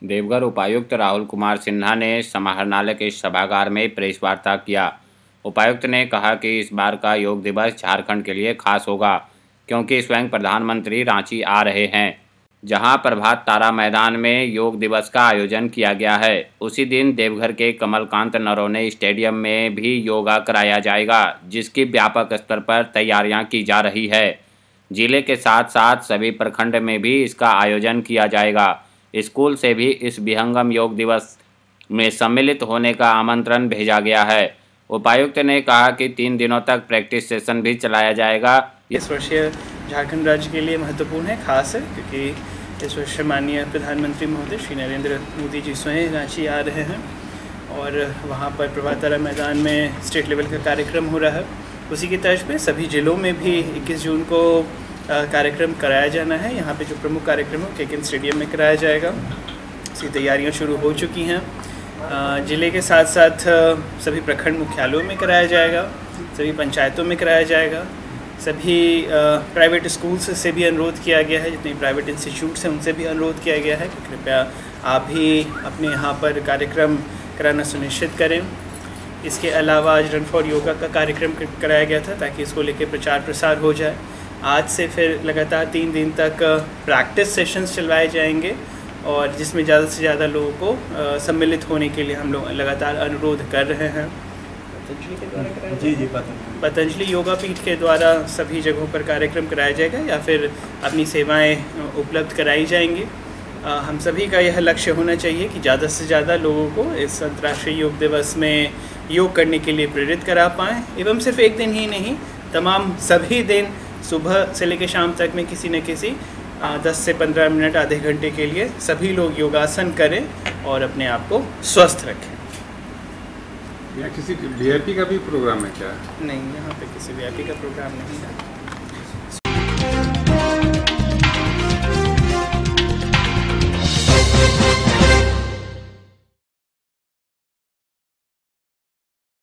देवघर उपायुक्त राहुल कुमार सिन्हा ने समाहरणालय के सभागार में प्रेस वार्ता किया। उपायुक्त ने कहा कि इस बार का योग दिवस झारखंड के लिए खास होगा, क्योंकि स्वयं प्रधानमंत्री रांची आ रहे हैं, जहां प्रभात तारा मैदान में योग दिवस का आयोजन किया गया है। उसी दिन देवघर के कमलकांत नरवणे स्टेडियम में भी योगा कराया जाएगा, जिसकी व्यापक स्तर पर तैयारियां की जा रही है। जिले के साथ साथ सभी प्रखंड में भी इसका आयोजन किया जाएगा। स्कूल से भी इस विहंगम योग दिवस में सम्मिलित होने का आमंत्रण भेजा गया है। उपायुक्त ने कहा कि 3 दिनों तक प्रैक्टिस सेशन भी चलाया जाएगा। इस वर्ष झारखंड राज्य के लिए महत्वपूर्ण है, खास है, क्योंकि इस वर्ष माननीय प्रधानमंत्री महोदय श्री नरेंद्र मोदी जी स्वयं रांची आ रहे हैं और वहाँ पर प्रभात तारा मैदान में स्टेट लेवल का कार्यक्रम हो रहा है। उसी की तर्ज पे सभी जिलों में भी 21 जून को कार्यक्रम कराया जाना है। यहाँ पे जो प्रमुख कार्यक्रम है KK स्टेडियम में कराया जाएगा। इसकी तैयारियाँ शुरू हो चुकी हैं। ज़िले के साथ साथ सभी प्रखंड मुख्यालयों में कराया जाएगा, सभी पंचायतों में कराया जाएगा। सभी प्राइवेट स्कूल्स से भी अनुरोध किया गया है, जितने प्राइवेट इंस्टीट्यूट्स हैं उनसे भी अनुरोध किया गया है कि कृपया आप भी अपने यहाँ पर कार्यक्रम कराना सुनिश्चित करें। इसके अलावा आज रन फॉर योगा का कार्यक्रम कराया गया था, ताकि इसको लेकर प्रचार प्रसार हो जाए। आज से फिर लगातार 3 दिन तक प्रैक्टिस सेशंस चलवाए जाएंगे और जिसमें ज़्यादा से ज़्यादा लोगों को सम्मिलित होने के लिए हम लोग लगातार अनुरोध कर रहे हैं। पतंजलि के द्वारा कराया जी पतंजलि योगा पीठ के द्वारा सभी जगहों पर कार्यक्रम कराया जाएगा या फिर अपनी सेवाएं उपलब्ध कराई जाएंगी। हम सभी का यह लक्ष्य होना चाहिए कि ज़्यादा से ज़्यादा लोगों को इस अंतर्राष्ट्रीय योग दिवस में योग करने के लिए प्रेरित करा पाएँ, एवं सिर्फ एक दिन ही नहीं, तमाम सभी दिन सुबह से लेकर शाम तक में किसी न किसी 10 से 15 मिनट, आधे घंटे के लिए सभी लोग योगासन करें और अपने आप को स्वस्थ रखें। या किसी VIP का भी प्रोग्राम है क्या? नहीं, यहाँ पे किसी VIP का प्रोग्राम नहीं है।